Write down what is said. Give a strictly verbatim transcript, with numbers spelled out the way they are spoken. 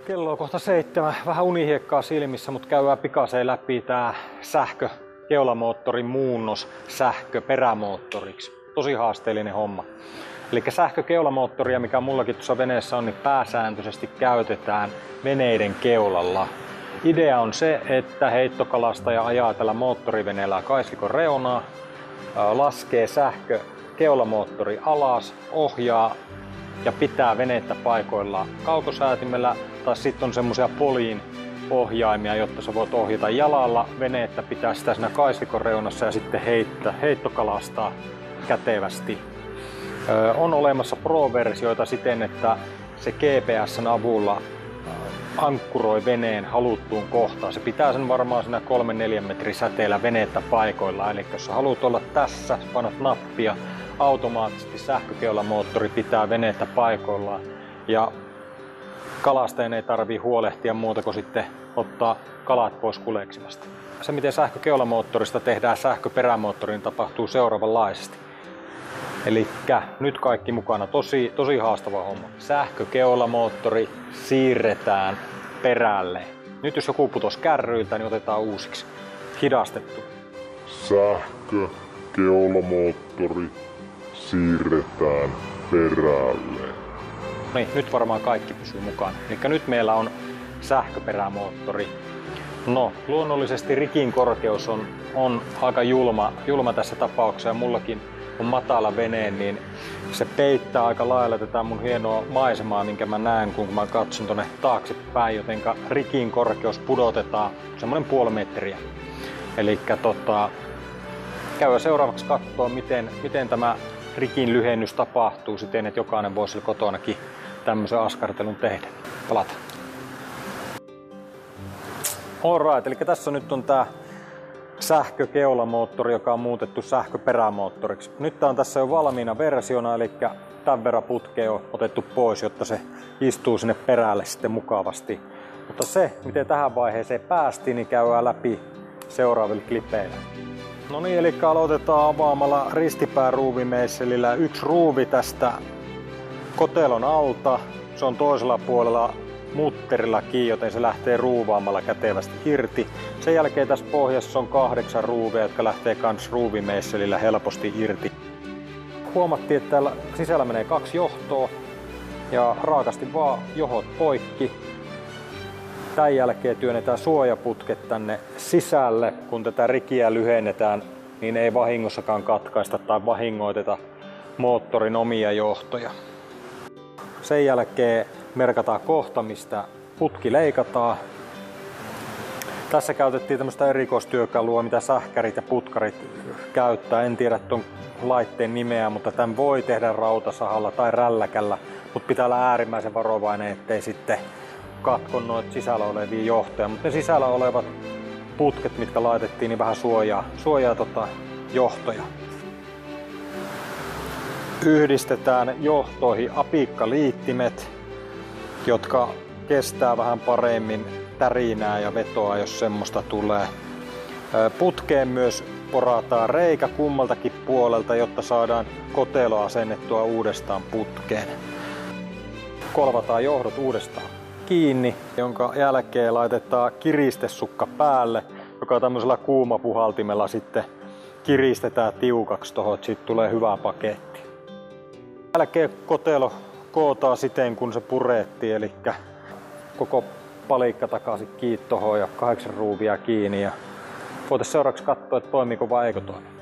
Kello on kohta seitsemän, vähän unihiekkaa silmissä, mutta käydään pikaseen läpi tää sähkökeulamoottorin muunnos sähköperämoottoriksi. Tosi haasteellinen homma. Eli sähkökeulamoottoria, mikä mullakin tuossa veneessä on, niin pääsääntöisesti käytetään veneiden keulalla. Idea on se, että heittokalastaja ajaa tällä moottoriveneellä kaislikon reunaa, laskee sähkökeulamoottori alas, ohjaa ja pitää venettä paikoillaan kaukosäätimellä, tai sitten on semmoisia poliin ohjaimia, jotta sä voit ohjata jalalla venettä, pitää sitä siinä kaislikon reunassa ja sitten heittää, heittokalastaa kätevästi. Ö, on olemassa Pro-versioita siten, että se G P S:n avulla ankkuroi veneen haluttuun kohtaan. Se pitää sen varmaan siinä kolme neljä metrin säteellä venettä paikoillaan. Eli jos sä haluat olla tässä, painat nappia, automaattisesti sähkökeulamoottori pitää venettä paikoillaan. Ja kalastajan ei tarvii huolehtia muuta kuin sitten ottaa kalat pois kuleksimasta. Se, miten sähkökeulamoottorista tehdään sähköperämoottoriin, tapahtuu seuraavanlaisesti. Elikkä nyt kaikki mukana, tosi, tosi haastava homma. Sähkökeulamoottori siirretään perälle. Nyt jos joku putosi kärryiltä, niin otetaan uusiksi. Hidastettu. Sähkökeulamoottori siirretään perälle. Niin, nyt varmaan kaikki pysyy mukana. Elikkä nyt meillä on sähköperämoottori. No, luonnollisesti rikin korkeus on, on aika julma, julma tässä tapauksessa ja mullakin on matala vene, niin se peittää aika lailla tätä mun hienoa maisemaa, minkä mä näen, kun mä katson tonne taaksepäin, jotenka rikin korkeus pudotetaan semmoinen puoli metriä. Elikkä tota, käydään seuraavaksi katsoa, miten, miten tämä rikin lyhennys tapahtuu siten, että jokainen voi sillä kotonakin tämmöisen askartelun tehdä. Palataan. Alright, eli tässä nyt on tää sähkökeulamoottori, joka on muutettu sähköperämoottoriksi. Nyt tää on tässä jo valmiina versiona, eli tämän verran putkea on otettu pois, jotta se istuu sinne perälle sitten mukavasti. Mutta se, miten tähän vaiheeseen päästiin, niin käydään läpi seuraavilla klipeillä. No niin, eli aloitetaan avaamalla ristipääruuvimeisselillä yksi ruuvi tästä kotelon alta. Se on toisella puolella mutterilla kiinni, joten se lähtee ruuvaamalla kätevästi irti. Sen jälkeen tässä pohjassa on kahdeksan ruuvia, jotka lähtee kans ruuvimeisselillä helposti irti. Huomattiin, että täällä sisällä menee kaksi johtoa ja raakasti vaan johot poikki. Tämän jälkeen työnnetään suojaputket tänne sisälle. Kun tätä rikiä lyhennetään, niin ei vahingossakaan katkaista tai vahingoiteta moottorin omia johtoja. Sen jälkeen merkataan kohta, mistä putki leikataan. Tässä käytettiin tämmöistä erikoistyökalua, mitä sähkärit ja putkarit käyttää. En tiedä tuon laitteen nimeä, mutta tämän voi tehdä rautasahalla tai rälläkällä. Mutta pitää olla äärimmäisen varovainen, ettei sitten katko noita sisällä olevia johtoja. Mutta ne sisällä olevat putket, mitkä laitettiin, niin vähän suojaa, suojaa tota johtoja. Yhdistetään johtoihin apikkaliittimet, jotka kestää vähän paremmin tärinää ja vetoa, jos semmoista tulee. Putkeen myös porataan reikä kummaltakin puolelta, jotta saadaan kotelo asennettua uudestaan putkeen. Kolvataan johdot uudestaan kiinni, jonka jälkeen laitetaan kiristesukka päälle, joka tämmöisellä kuumapuhaltimella sitten kiristetään tiukaksi tohon, että siitä tulee hyvä paketti. Jälkeen kotelo kootaan siten, kun se purettiin, eli koko palikka takaisin kiinni tohon ja kahdeksan ruuvia kiinni. Ja voitaisiin seuraavaksi katsoa, että toimiiko vai eikö toimi.